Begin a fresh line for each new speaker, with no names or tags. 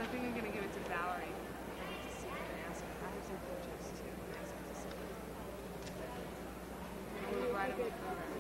I think I'm gonna give it to Valerie. I get to see her and ask her. I have some pictures too. And ask her to see them. I'm gonna write them up.